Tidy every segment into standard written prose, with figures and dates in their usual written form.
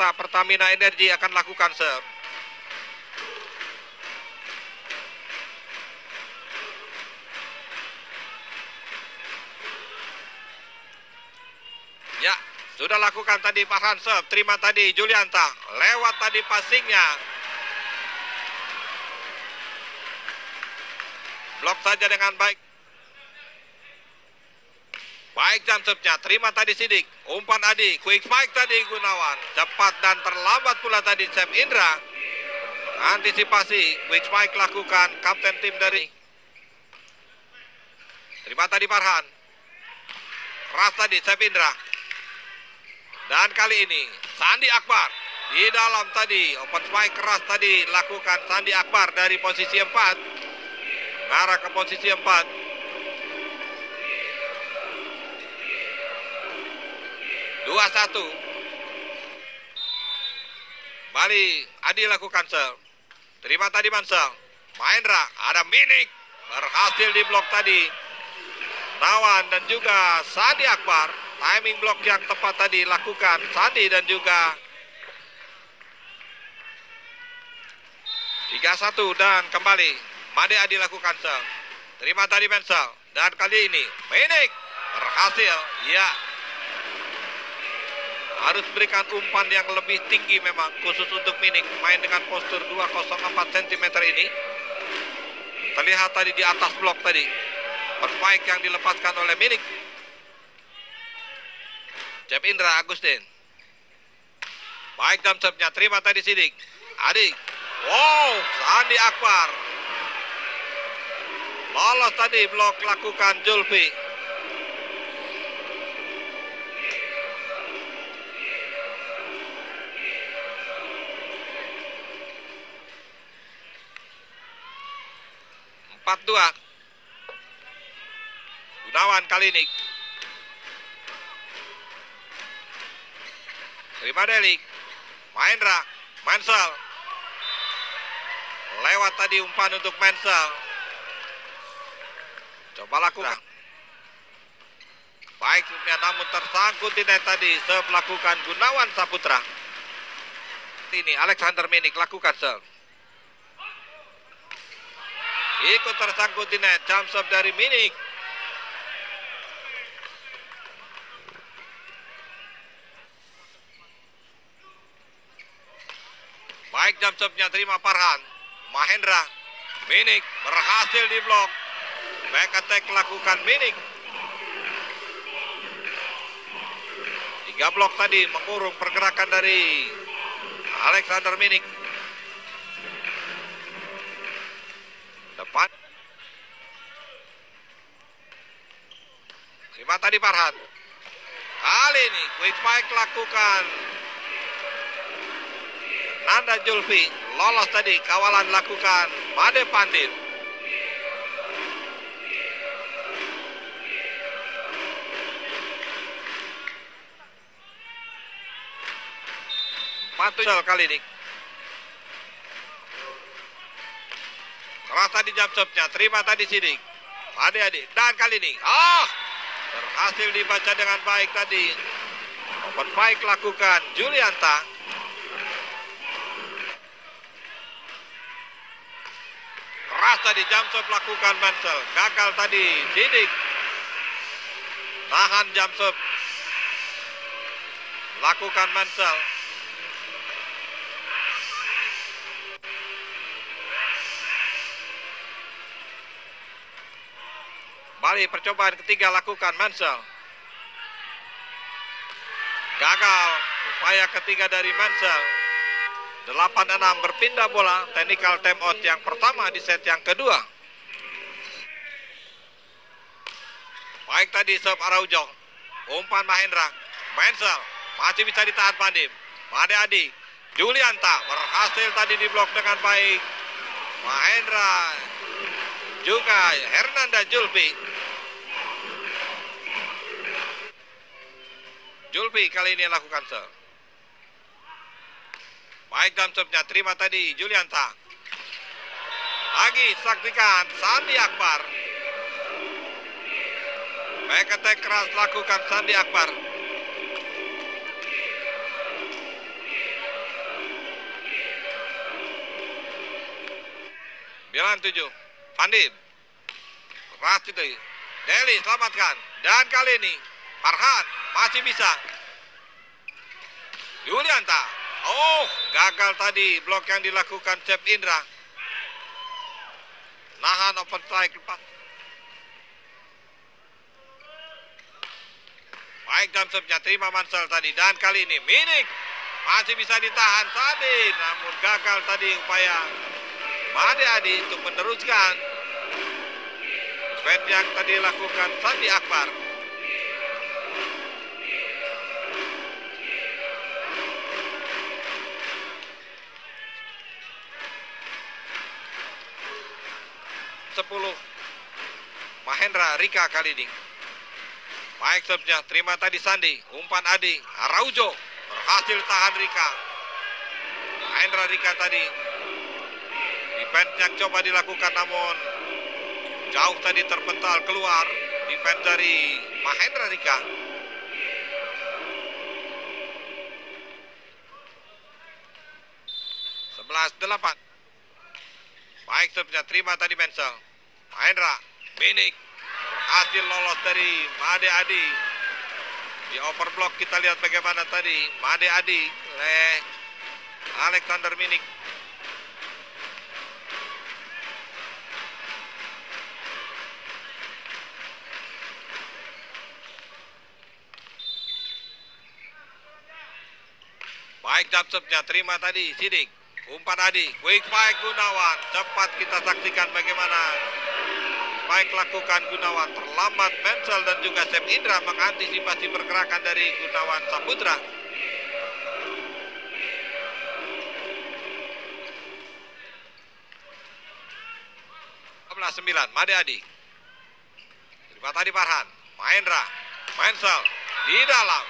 Jakarta Pertamina Energi akan lakukan serve. Ya, sudah lakukan tadi Farhan serve, terima tadi Julianta, lewat tadi passingnya. Blok saja dengan baik. Baik jam serve-nya, terima tadi Sidik, umpan Adi, quick spike tadi Gunawan, cepat dan terlambat pula tadi Chef Indra. Antisipasi, quick spike lakukan kapten tim dari. Terima tadi Farhan, keras tadi Chef Indra. Dan kali ini Sandi Akbar di dalam tadi, open spike keras tadi lakukan Sandi Akbar dari posisi 4, mengarah ke posisi 4. Dua satu. Bali Adi lakukan serve. Terima tadi Mansel. Mahendra, ada Minik, berhasil di blok tadi. Nawan dan juga Sandi Akbar. Timing blok yang tepat tadi lakukan Sandi dan juga 3-1 dan kembali Made Adi lakukan serve. Terima tadi Mansel. Dan kali ini Minik berhasil. Ya, harus berikan umpan yang lebih tinggi memang, khusus untuk Minik, main dengan postur 204 cm ini. Terlihat tadi di atas blok tadi, perspike yang dilepaskan oleh Minik. Chef Indra Agustin. Baik jam serve-nya, terima tadi Sidik. Adi. Wow, Sandi Akbar. Lolos tadi blok lakukan Julfi. Gunawan kali ini. Terima Delik. Mahendra, Mansel. Lewat tadi umpan untuk Mansel. Coba lakukan. Baik, namun tersangkut di net tadi. Serve lakukan Gunawan Saputra. Ini Alexander Minik lakukan serve. Ikut tersangkut di net, jump serve dari Minik. Baik jump serve-nya, terima Farhan. Mahendra, Minik berhasil di blok. Back attack lakukan Minik. 3 blok tadi mengurung pergerakan dari Alexander Minik. Depan. Terima tadi Farhan. Kali ini quick spike lakukan Nanda Julfi. Lolos tadi, kawalan lakukan Made Pandit. Pantul kali ini. Keras tadi jump serve-nya, terima tadi Sidik. Adik-adik, dan kali ini, berhasil dibaca dengan baik tadi. Open spike lakukan Julianta. Keras tadi jump serve lakukan Mansel. Gagal tadi Sidik. Tahan jump serve. Lakukan Mansel. Bali percobaan ketiga lakukan Mansel. Gagal upaya ketiga dari Mansel. 8-6 berpindah bola, technical time out yang pertama di set yang kedua. Baik tadi serve Araujo. Umpan Mahendra. Mansel masih bisa ditahan Pandim. Made Adi. Julianta berhasil tadi di blok dengan baik. Mahendra juga Hernanda Julfi. Julfi kali ini lakukan serve. Baik jump serve-nya, terima tadi Julianta. Lagi saksikan Sandi Akbar. Baik attack keras lakukan Sandi Akbar. 97. Pandim. Keras itu. Deli selamatkan. Dan kali ini Farhan masih bisa. Julianta. Oh, gagal tadi blok yang dilakukan Chef Indra. Nahan open strike lepas. Baik jam serve-nya, terima Mansell tadi. Dan kali ini Minik masih bisa ditahan tadi. Namun gagal tadi upaya Made Adi untuk meneruskan set yang tadi dilakukan Sandi Akbar. Mahendra Rika kali ini. Baik serve-nya, terima tadi Sandi. Umpan Adi, Araujo berhasil tahan Rika. Mahendra Rika tadi. Defense yang coba dilakukan namun jauh tadi terpental keluar. Defense dari Mahendra Rika. Delapan. Baik serve-nya, terima tadi Mansell. Mahendra, Minik berhasil lolos dari Made Adi. Di overblock kita lihat bagaimana tadi Made Adi oleh Alexander Minik. Baik jump serve-nya, terima tadi Sidik. Umpan Adi, quick spike Gunawan. Cepat kita saksikan bagaimana baik lakukan Gunawan. Terlambat Mansell dan juga Chef Indra mengantisipasi pergerakan dari Gunawan Saputra. Sembilan, Made Adi. Terima tadi Farhan. Mahendra, Mansell di dalam.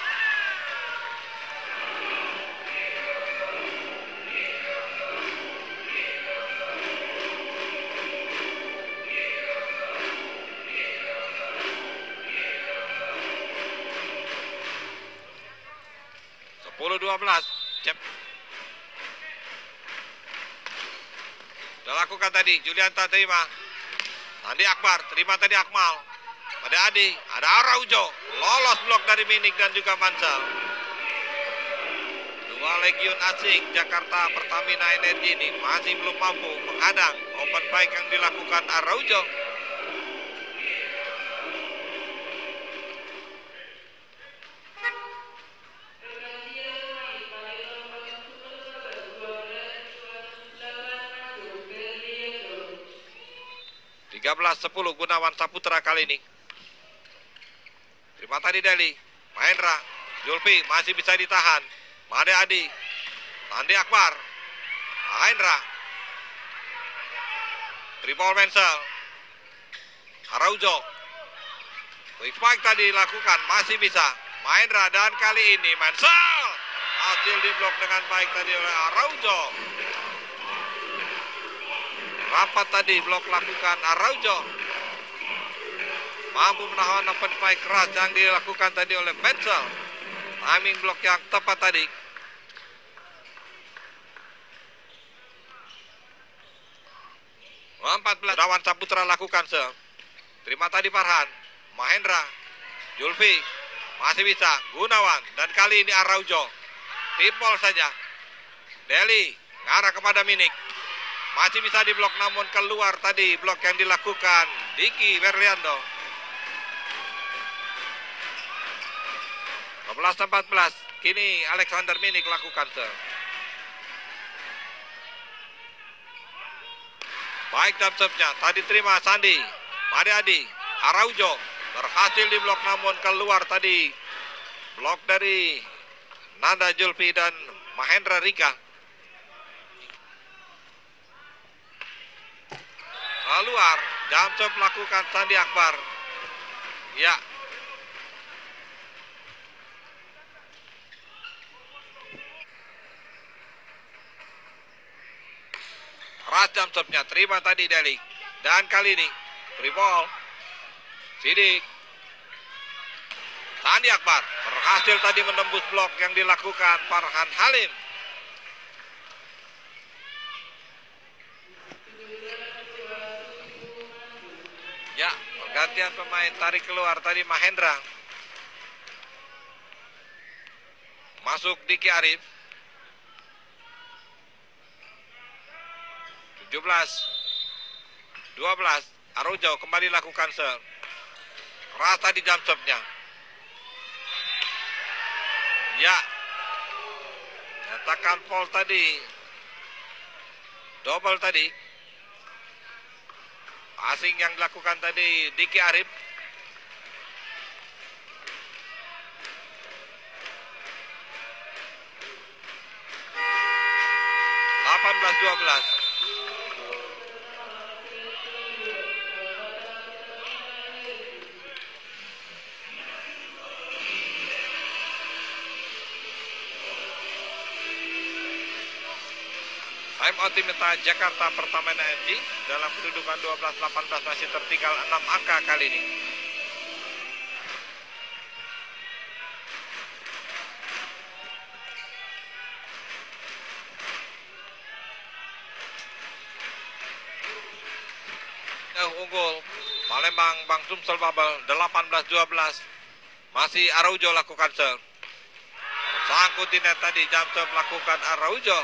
Cep. Sudah lakukan tadi, Julianta terima. Sandi Akbar, terima tadi Akmal. Pada Adi, ada Araujo. Lolos blok dari Minik dan juga Mansell. Dua legion asing Jakarta Pertamina Energi ini masih belum mampu menghadang open fight yang dilakukan Araujo. Sepuluh Gunawan Saputra kali ini. Terima tadi Deli. Mahendra, Zulfi masih bisa ditahan. Made Adi, Sandi Akbar, Mahendra, Tribol Mansell, Araujo. Quick spike tadi dilakukan, masih bisa. Mahendra dan kali ini Mansell hasil diblok dengan baik tadi oleh Araujo. Rapat tadi blok lakukan Araujo. Mampu menahan open fight keras yang dilakukan tadi oleh Mansell. Timing blok yang tepat tadi. 14. Gunawan Saputra lakukan terima tadi Farhan. Mahendra, Zulfi masih bisa. Gunawan dan kali ini Araujo. Tipol saja. Deli ngarah kepada Minik. Masih bisa diblok namun keluar tadi blok yang dilakukan Diki Berliando. 15-14. Kini Alexander Minik lakukan baik jump serve-nya. Tadi terima Sandi. Made Adi. Araujo berhasil diblok namun keluar tadi blok dari Nanda Zulfi dan Mahendra Rika. Keluar, jump serve lakukan Sandi Akbar. Ya. Keras jump serve-nya, terima tadi Deli. Dan kali ini free ball. Sidik. Sandi Akbar berhasil tadi menembus blok yang dilakukan Farhan Halim. Pergantian pemain tarik keluar tadi Mahendra. Masuk Diki Arif. 17 12 Araujo kembali lakukan serve. Keras tadi jump serve-nya. Ya. Nyatakan foul tadi. Double tadi. Passing yang dilakukan tadi Diki Arif. (18-12). Time out diminta Jakarta Pertamina Energy dalam kedudukan 12-18, masih tertinggal 6 angka kali ini. Unggul Palembang Bang Sumsel Bubble 18-12. Masih Araujo lakukan serve. Sangkut di net tadi, jump serve lakukan Araujo.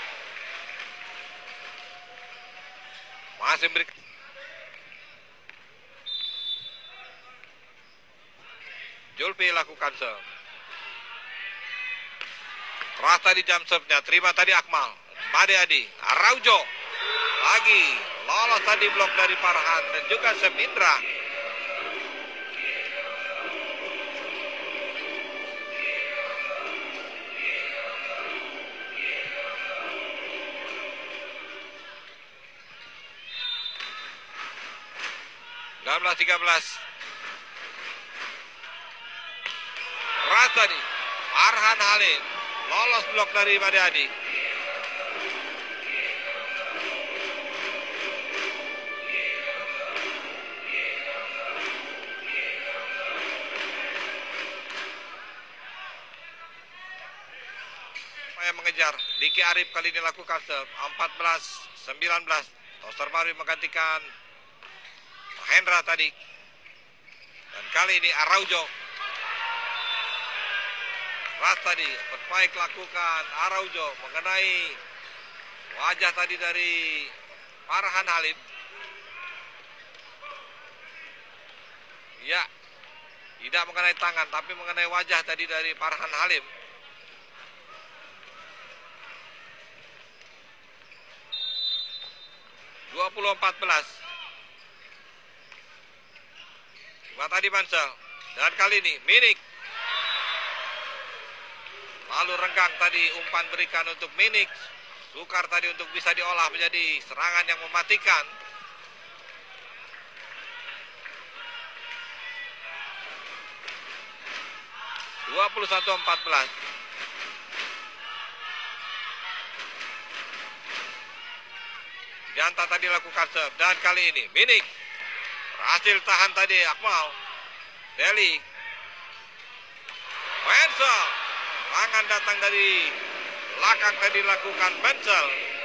Masih beri Julpi lakukan serve. Keras tadi jump serve-nya, terima tadi Akmal. Made Adi, Araujo lagi lolos tadi blok dari Farhan dan juga Semindra. (19-13). Keras tadi Farhan Halim lolos blok dari Made Adi. Mengejar Diki Arif kali ini lakukan serve. 14-19. Toster baru menggantikan Mahendra tadi. Dan kali ini Araujo. Keras tadi berbaik lakukan Araujo mengenai wajah tadi dari Farhan Halim. Ya, tidak mengenai tangan tapi mengenai wajah tadi dari Farhan Halim. 20-14. Cuma tadi Mansel. Dan kali ini Minik. Lalu renggang tadi umpan berikan untuk Minik. Sukar tadi untuk bisa diolah menjadi serangan yang mematikan. (21-14). Janta tadi lakukan serve dan kali ini Minik berhasil tahan tadi Akmal. Deli Bensel, serangan datang dari belakang tadi lakukan Bensel.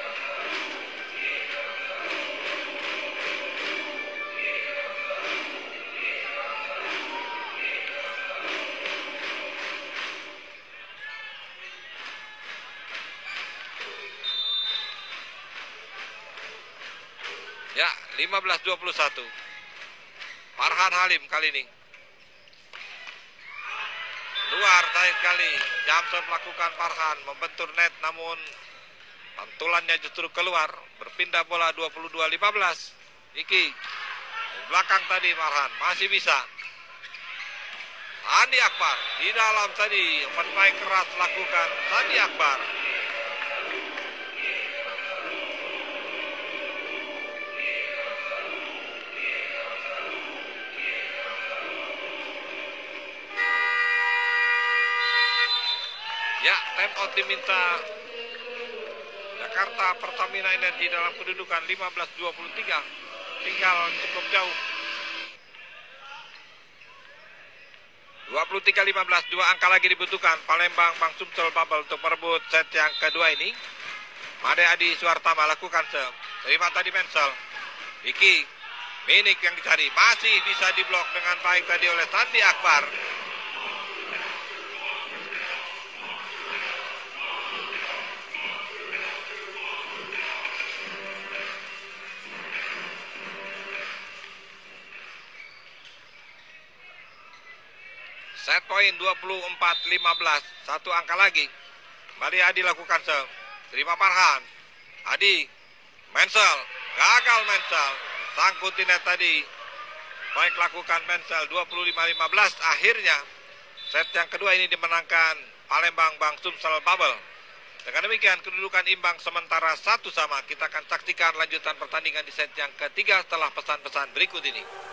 Ya, 15-21. Farhan Halim kali ini. Luar tadi kali. Jump serve melakukan Farhan. Membentur net namun pantulannya justru keluar. Berpindah bola 22-15. Iki. Belakang tadi Farhan. Masih bisa. Andi Akbar. Di dalam tadi. Bermain keras lakukan Andi Akbar. Ya, time out diminta Jakarta Pertamina Energy dalam kedudukan 15-23. Tinggal cukup jauh. 23-15, 2 angka lagi dibutuhkan. Palembang Bang Sumsel Bubble untuk merebut set yang kedua ini. Made Adi Suartama lakukan serve. Terima tadi Mensel. Iki Minik yang dicari, masih bisa diblok dengan baik tadi oleh Sandi Akbar. Set point 24-15, satu angka lagi. Kembali Adi lakukan serve. Terima Farhan. Adi, Mensel, gagal Mensel. Sangkut di net tadi. Baik lakukan Mensel, 25-15. Akhirnya set yang kedua ini dimenangkan Palembang Bang Sumsel Bubble. Dengan demikian kedudukan imbang sementara 1-1. Kita akan saksikan lanjutan pertandingan di set yang ketiga setelah pesan-pesan berikut ini.